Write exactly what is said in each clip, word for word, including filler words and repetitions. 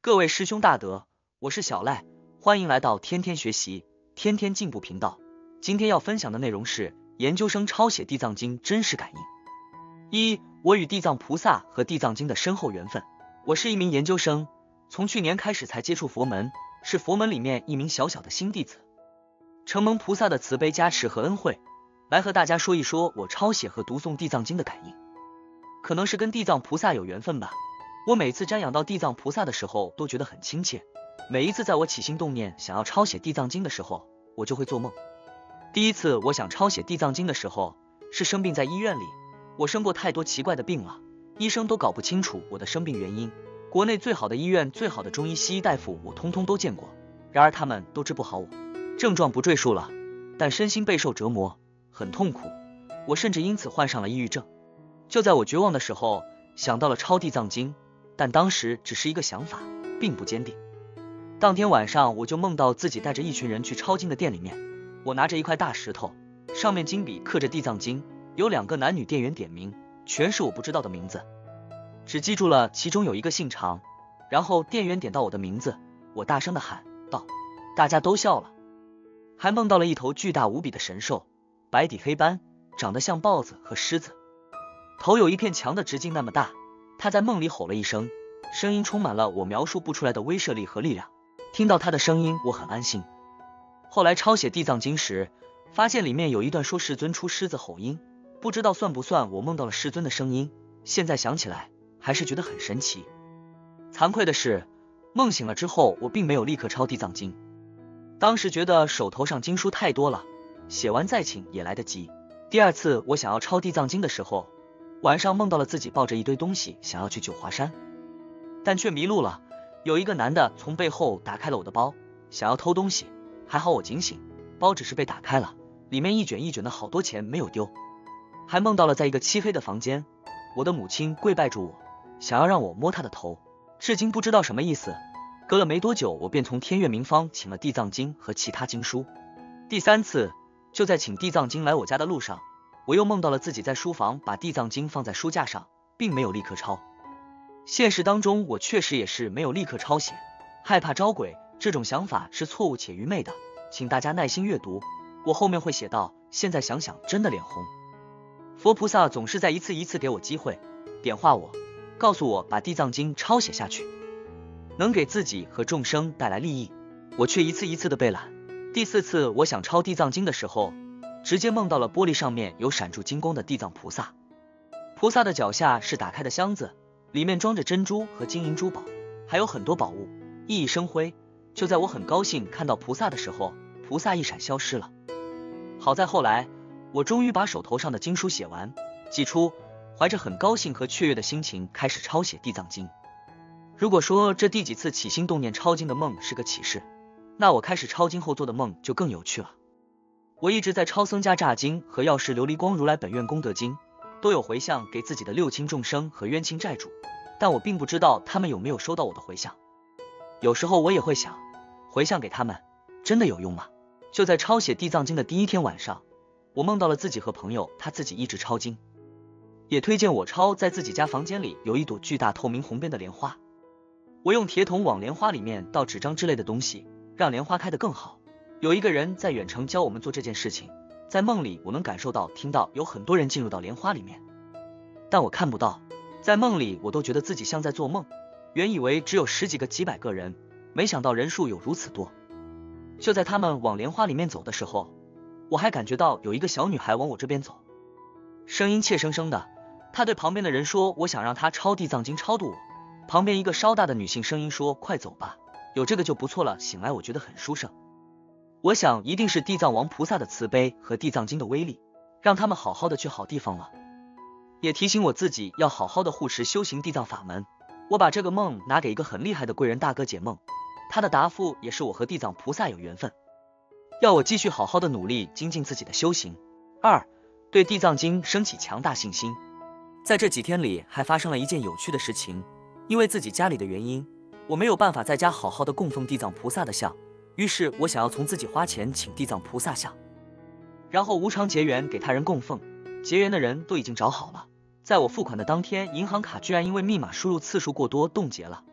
各位师兄大德，我是小赖，欢迎来到天天学习，天天进步频道。今天要分享的内容是研究生抄写地藏经真实感应。一、我与地藏菩萨和地藏经的深厚缘分。我是一名研究生，从去年开始才接触佛门，是佛门里面一名小小的新弟子。承蒙菩萨的慈悲加持和恩惠，来和大家说一说我抄写和读诵地藏经的感应。可能是跟地藏菩萨有缘分吧，我每次瞻仰到地藏菩萨的时候都觉得很亲切。每一次在我起心动念想要抄写地藏经的时候，我就会做梦。第一次我想抄写地藏经的时候，是生病在医院里。我生过太多奇怪的病了，医生都搞不清楚我的生病原因。国内最好的医院、最好的中医西医大夫我通通都见过，然而他们都治不好我。症状不赘述了，但身心备受折磨，很痛苦。我甚至因此患上了抑郁症。就在我绝望的时候，想到了抄地藏经，但当时只是一个想法，并不坚定。当天晚上我就梦到自己带着一群人去抄经的店里面，我拿着一块大石头，上面金笔刻着地藏经，有两个男女店员点名，全是我不知道的名字，只记住了其中有一个姓常。然后店员点到我的名字，我大声的喊道，大家都笑了。还梦到了一头巨大无比的神兽，白底黑斑，长得像豹子和狮子，头有一片墙的直径那么大。他在梦里吼了一声，声音充满了我描述不出来的威慑力和力量。听到他的声音，我很安心。后来抄写地藏经时，发现里面有一段说世尊出狮子吼音，不知道算不算我梦到了世尊的声音。现在想起来，还是觉得很神奇。惭愧的是，梦醒了之后，我并没有立刻抄地藏经。当时觉得手头上经书太多了，写完再请也来得及。第二次我想要抄地藏经的时候，晚上梦到了自己抱着一堆东西想要去九华山，但却迷路了。有一个男的从背后打开了我的包，想要偷东西，还好我警醒，包只是被打开了，里面一卷一卷的好多钱没有丢。还梦到了在一个漆黑的房间，我的母亲跪拜住我，想要让我摸她的头，至今不知道什么意思。隔了没多久，我便从天月明方请了地藏经和其他经书。第三次就在请地藏经来我家的路上，我又梦到了自己在书房把地藏经放在书架上，并没有立刻抄。现实当中我确实也是没有立刻抄写，害怕招鬼，这种想法是错误且愚昧的，请大家耐心阅读，我后面会写到，现在想想真的脸红。佛菩萨总是在一次一次给我机会，点化我，告诉我把地藏经抄写下去，能给自己和众生带来利益，我却一次一次的被懒。第四次我想抄地藏经的时候，直接梦到了玻璃上面有闪著金光的地藏菩萨，菩萨的脚下是打开的箱子，里面装着珍珠和金银珠宝，还有很多宝物，熠熠生辉。就在我很高兴看到菩萨的时候，菩萨一闪消失了。好在后来我终于把手头上的经书写完寄出，怀着很高兴和雀跃的心情开始抄写地藏经。如果说这第几次起心动念抄经的梦是个启示，那我开始抄经后做的梦就更有趣了。我一直在抄僧伽吒经和药师琉璃光如来本愿功德经，都有回向给自己的六亲众生和冤亲债主，但我并不知道他们有没有收到我的回向。有时候我也会想，回向给他们真的有用吗？就在抄写地藏经的第一天晚上，我梦到了自己和朋友他自己一直抄经，也推荐我抄在自己家房间里有一朵巨大透明红边的莲花。我用铁桶往莲花里面倒纸张之类的东西，让莲花开得更好。有一个人在远程教我们做这件事情，在梦里我能感受到听到有很多人进入到莲花里面，但我看不到。在梦里我都觉得自己像在做梦，原以为只有十几个几百个人，没想到人数有如此多。就在他们往莲花里面走的时候，我还感觉到有一个小女孩往我这边走，声音怯生生的，她对旁边的人说，我想让她抄地藏经超度我。旁边一个稍大的女性声音说，快走吧，有这个就不错了。醒来我觉得很殊胜，我想一定是地藏王菩萨的慈悲和地藏经的威力，让他们好好的去好地方了，也提醒我自己要好好的护持修行地藏法门。我把这个梦拿给一个很厉害的贵人大哥解梦，他的答复也是我和地藏菩萨有缘分，要我继续好好的努力精进自己的修行。二、对地藏经升起强大信心。在这几天里还发生了一件有趣的事情，因为自己家里的原因，我没有办法在家好好的供奉地藏菩萨的像，于是我想要从自己花钱请地藏菩萨像，然后无偿结缘给他人供奉。结缘的人都已经找好了，在我付款的当天，银行卡居然因为密码输入次数过多冻结了，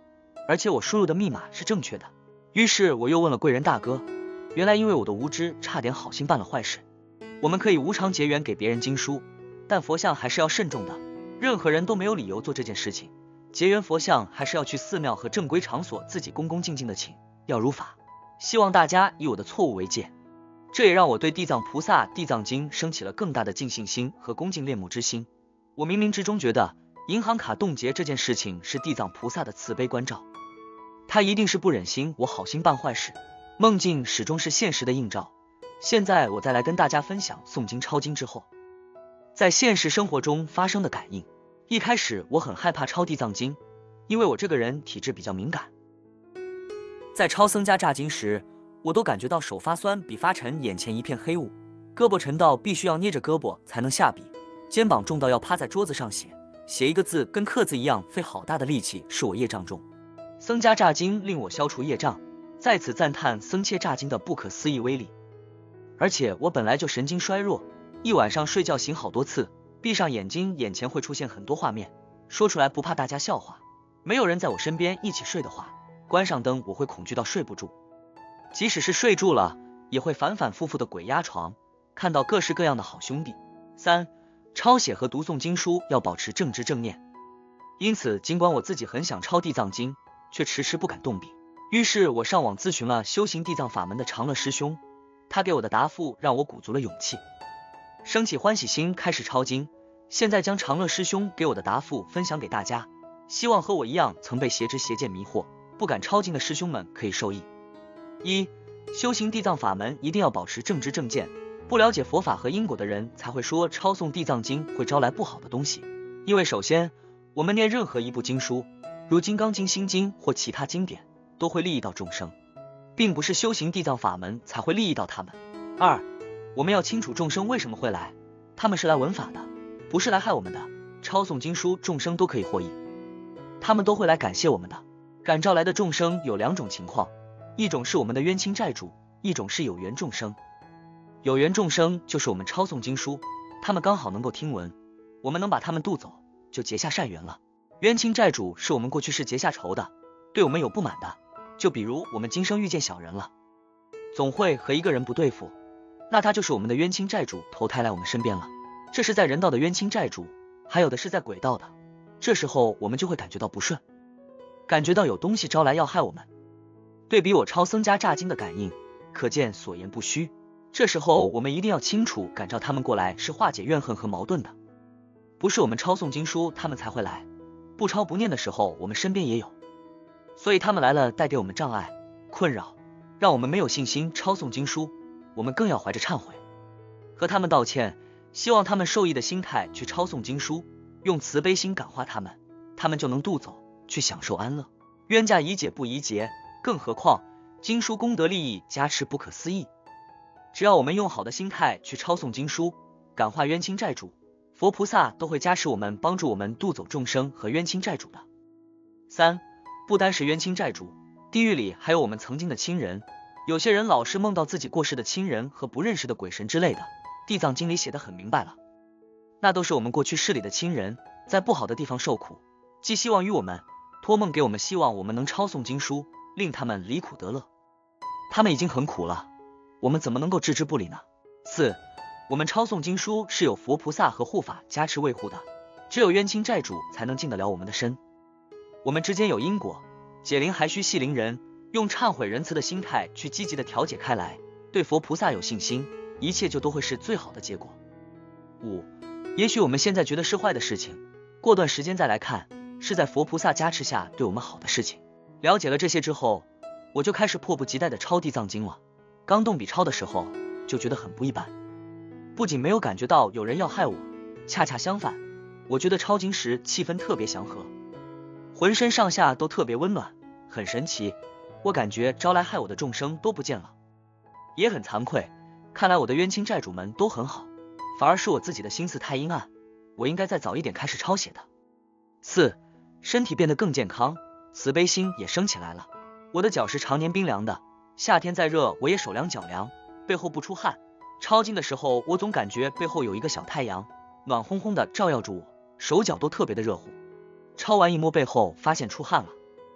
而且我输入的密码是正确的。于是我又问了贵人大哥，原来因为我的无知，差点好心办了坏事。我们可以无偿结缘给别人经书，但佛像还是要慎重的，任何人都没有理由做这件事情。结缘佛像还是要去寺庙和正规场所自己恭恭敬敬的请，要如法。希望大家以我的错误为戒。这也让我对地藏菩萨地藏经升起了更大的敬信心和恭敬恋慕之心。我冥冥之中觉得银行卡冻结这件事情是地藏菩萨的慈悲关照，他一定是不忍心我好心办坏事。梦境始终是现实的映照。现在我再来跟大家分享诵经抄经之后在现实生活中发生的感应。一开始我很害怕抄地藏经，因为我这个人体质比较敏感，在抄僧伽诈经时，我都感觉到手发酸，笔发沉，眼前一片黑雾，胳膊沉到必须要捏着胳膊才能下笔，肩膀重到要趴在桌子上写，写一个字跟刻字一样，费好大的力气，是我业障重。僧伽诈经令我消除业障，在此赞叹僧伽诈经的不可思议威力。而且我本来就神经衰弱，一晚上睡觉醒好多次，闭上眼睛眼前会出现很多画面，说出来不怕大家笑话。没有人在我身边一起睡的话，关上灯我会恐惧到睡不住，即使是睡住了也会反反复复的鬼压床，看到各式各样的好兄弟。三、抄写和读诵经书要保持正知正念。因此尽管我自己很想抄地藏经，却迟迟不敢动笔。于是我上网咨询了修行地藏法门的长乐师兄，他给我的答复让我鼓足了勇气，升起欢喜心开始抄经。现在将长乐师兄给我的答复分享给大家，希望和我一样曾被邪知邪见迷惑不敢抄经的师兄们可以受益。一、修行地藏法门一定要保持正知正见，不了解佛法和因果的人才会说抄诵地藏经会招来不好的东西。因为首先我们念任何一部经书，如金刚经、心经或其他经典，都会利益到众生，并不是修行地藏法门才会利益到他们。二、我们要清楚众生为什么会来，他们是来闻法的，不是来害我们的。抄诵经书众生都可以获益，他们都会来感谢我们的。感召来的众生有两种情况，一种是我们的冤亲债主，一种是有缘众生。有缘众生就是我们抄诵经书，他们刚好能够听闻，我们能把他们渡走，就结下善缘了。冤亲债主是我们过去是结下仇的，对我们有不满的，就比如我们今生遇见小人了，总会和一个人不对付，那他就是我们的冤亲债主投胎来我们身边了。这是在人道的冤亲债主，还有的是在鬼道的，这时候我们就会感觉到不顺，感觉到有东西招来要害我们。对比我抄僧伽诈经的感应，可见所言不虚。这时候我们一定要清楚，感召他们过来是化解怨恨和矛盾的，不是我们抄诵经书他们才会来，不抄不念的时候我们身边也有，所以他们来了带给我们障碍困扰，让我们没有信心抄诵经书，我们更要怀着忏悔和他们道歉，希望他们受益的心态去抄诵经书，用慈悲心感化他们，他们就能渡走，去享受安乐。冤家宜解不宜结，更何况经书功德利益加持不可思议。只要我们用好的心态去抄诵经书，感化冤亲债主，佛菩萨都会加持我们，帮助我们渡走众生和冤亲债主的。三、不单是冤亲债主，地狱里还有我们曾经的亲人。有些人老是梦到自己过世的亲人和不认识的鬼神之类的，地藏经里写得很明白了，那都是我们过去世里的亲人，在不好的地方受苦，寄希望于我们，托梦给我们，希望我们能抄诵经书，令他们离苦得乐。他们已经很苦了，我们怎么能够置之不理呢？四、我们抄诵经书是有佛菩萨和护法加持维护的，只有冤亲债主才能进得了我们的身。我们之间有因果，解铃还须系铃人，用忏悔仁慈的心态去积极的调解开来，对佛菩萨有信心，一切就都会是最好的结果。五、也许我们现在觉得是坏的事情，过段时间再来看，是在佛菩萨加持下对我们好的事情。了解了这些之后，我就开始迫不及待的抄地藏经了。刚动笔抄的时候就觉得很不一般，不仅没有感觉到有人要害我，恰恰相反，我觉得抄经时气氛特别祥和，浑身上下都特别温暖，很神奇。我感觉招来害我的众生都不见了，也很惭愧，看来我的冤亲债主们都很好，反而是我自己的心思太阴暗，我应该再早一点开始抄写的。四、身体变得更健康，慈悲心也升起来了。我的脚是常年冰凉的，夏天再热我也手凉脚凉，背后不出汗。抄经的时候我总感觉背后有一个小太阳，暖烘烘的照耀住我，手脚都特别的热乎。抄完一摸背后发现出汗了，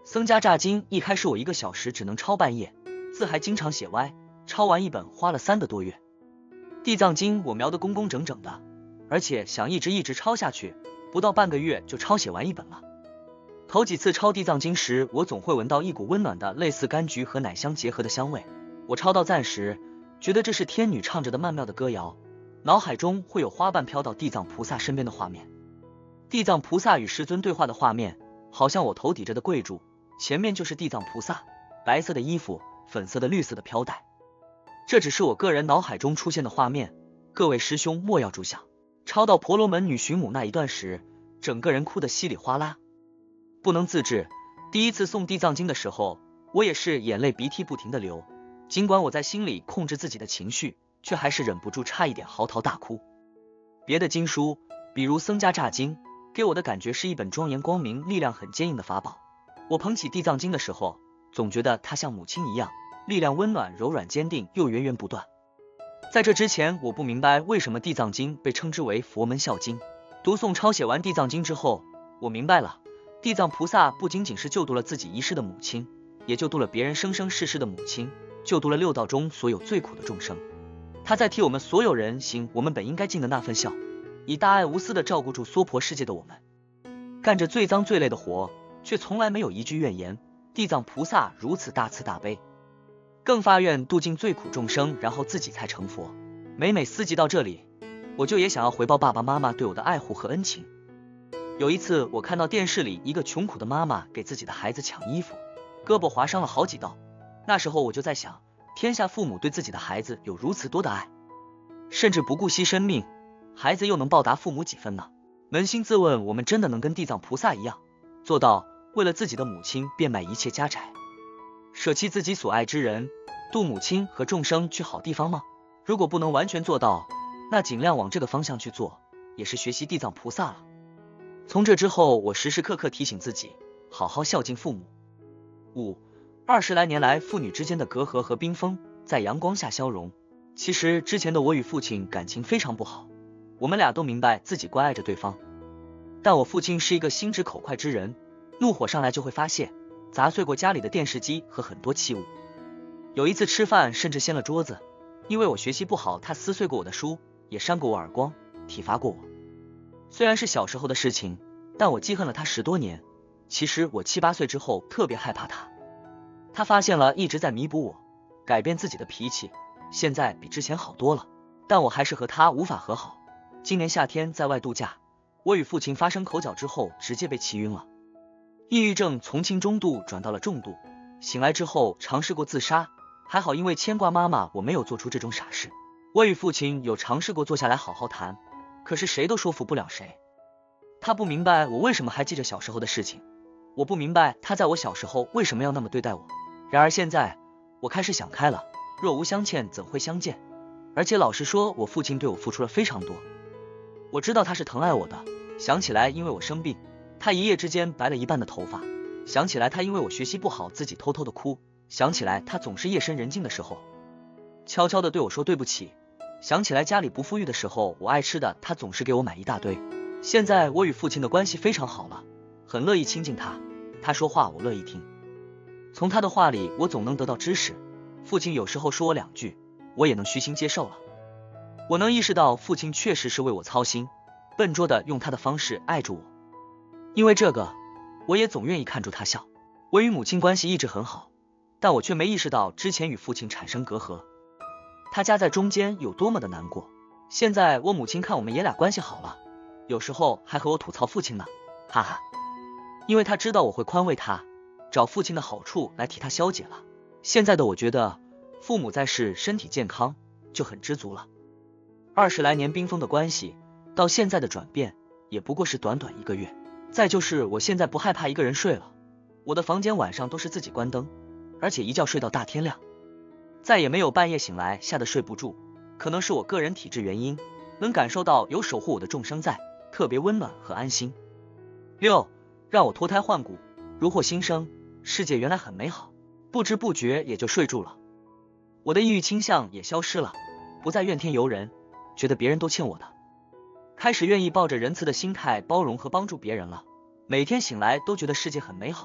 僧家炸经一开始我一个小时只能抄半页，字还经常写歪，抄完一本花了三个多月。地藏经我描得工工整整的，而且想一直一直抄下去，不到半个月就抄写完一本了。头几次抄地藏经时，我总会闻到一股温暖的类似柑橘和奶香结合的香味。我抄到赞时，觉得这是天女唱着的曼妙的歌谣，脑海中会有花瓣飘到地藏菩萨身边的画面。地藏菩萨与世尊对话的画面，好像我头抵着的跪柱，前面就是地藏菩萨，白色的衣服，粉色的绿色的飘带。这只是我个人脑海中出现的画面，各位师兄莫要注想。抄到婆罗门女寻母那一段时，整个人哭得稀里哗啦，不能自制。第一次诵地藏经的时候，我也是眼泪鼻涕不停的流，尽管我在心里控制自己的情绪，却还是忍不住差一点嚎啕大哭。别的经书，比如僧家炸经，给我的感觉是一本庄严光明、力量很坚硬的法宝。我捧起地藏经的时候，总觉得它像母亲一样，力量温暖、柔软、坚定又源源不断。在这之前，我不明白为什么地藏经被称之为佛门孝经。读诵抄写完地藏经之后，我明白了，地藏菩萨不仅仅是救度了自己一世的母亲，也救度了别人生生世世的母亲，救度了六道中所有最苦的众生。他在替我们所有人行我们本应该尽的那份孝，以大爱无私的照顾住娑婆世界的我们，干着最脏最累的活，却从来没有一句怨言。地藏菩萨如此大慈大悲，更发愿度尽最苦众生，然后自己才成佛。每每思及到这里，我就也想要回报爸爸妈妈对我的爱护和恩情。有一次我看到电视里一个穷苦的妈妈给自己的孩子抢衣服，胳膊划伤了好几道，那时候我就在想，天下父母对自己的孩子有如此多的爱，甚至不顾惜生命，孩子又能报答父母几分呢？扪心自问，我们真的能跟地藏菩萨一样，做到为了自己的母亲变卖一切家产，舍弃自己所爱之人，度母亲和众生去好地方吗？如果不能完全做到，那尽量往这个方向去做，也是学习地藏菩萨了。从这之后，我时时刻刻提醒自己，好好孝敬父母。五二十来年来，父女之间的隔阂和冰封在阳光下消融。其实之前的我与父亲感情非常不好，我们俩都明白自己关爱着对方，但我父亲是一个心直口快之人，怒火上来就会发泄，砸碎过家里的电视机和很多器物。有一次吃饭甚至掀了桌子，因为我学习不好，他撕碎过我的书，也扇过我耳光，体罚过我。虽然是小时候的事情，但我记恨了他十多年。其实我七八岁之后特别害怕他，他发现了，一直在弥补我，改变自己的脾气，现在比之前好多了，但我还是和他无法和好。今年夏天在外度假，我与父亲发生口角之后，直接被气晕了，抑郁症从轻中度转到了重度，醒来之后尝试过自杀，还好因为牵挂妈妈，我没有做出这种傻事。我与父亲有尝试过坐下来好好谈，可是谁都说服不了谁。他不明白我为什么还记着小时候的事情，我不明白他在我小时候为什么要那么对待我。然而现在我开始想开了，若无相欠怎会相见，而且老实说，我父亲对我付出了非常多，我知道他是疼爱我的。想起来因为我生病，他一夜之间白了一半的头发，想起来他因为我学习不好自己偷偷的哭，想起来他总是夜深人静的时候悄悄的对我说对不起，想起来家里不富裕的时候，我爱吃的他总是给我买一大堆。现在我与父亲的关系非常好了，很乐意亲近他，他说话我乐意听，从他的话里我总能得到知识，父亲有时候说我两句，我也能虚心接受了。我能意识到父亲确实是为我操心，笨拙的用他的方式爱着我，因为这个我也总愿意看着他笑。我与母亲关系一直很好，但我却没意识到之前与父亲产生隔阂，他夹在中间有多么的难过。现在我母亲看我们爷俩关系好了，有时候还和我吐槽父亲呢，哈哈，因为他知道我会宽慰他，找父亲的好处来替他消解了。现在的我觉得父母在世身体健康就很知足了。二十来年冰封的关系到现在的转变也不过是短短一个月。再就是我现在不害怕一个人睡了，我的房间晚上都是自己关灯，而且一觉睡到大天亮，再也没有半夜醒来吓得睡不住。可能是我个人体质原因，能感受到有守护我的众生在，特别温暖和安心。六，让我脱胎换骨，如获新生，世界原来很美好，不知不觉也就睡住了。我的抑郁倾向也消失了，不再怨天尤人，觉得别人都欠我的，开始愿意抱着仁慈的心态包容和帮助别人了。每天醒来都觉得世界很美好，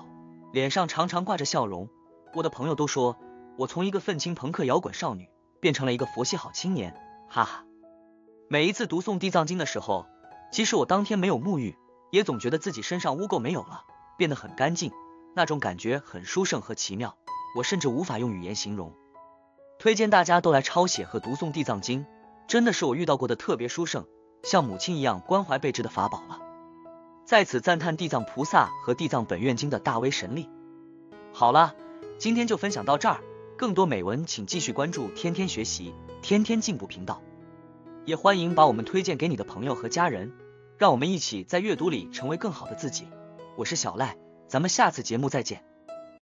脸上常常挂着笑容。我的朋友都说我从一个愤青朋克摇滚少女变成了一个佛系好青年，哈哈。每一次读诵地藏经的时候，即使我当天没有沐浴，也总觉得自己身上污垢没有了，变得很干净，那种感觉很殊胜和奇妙，我甚至无法用语言形容。推荐大家都来抄写和读诵地藏经，真的是我遇到过的特别殊胜，像母亲一样关怀备至的法宝了。在此赞叹地藏菩萨和地藏本愿经的大威神力。好了，今天就分享到这儿，更多美文请继续关注天天学习天天进步频道，也欢迎把我们推荐给你的朋友和家人，让我们一起在阅读里成为更好的自己。我是小赖，咱们下次节目再见。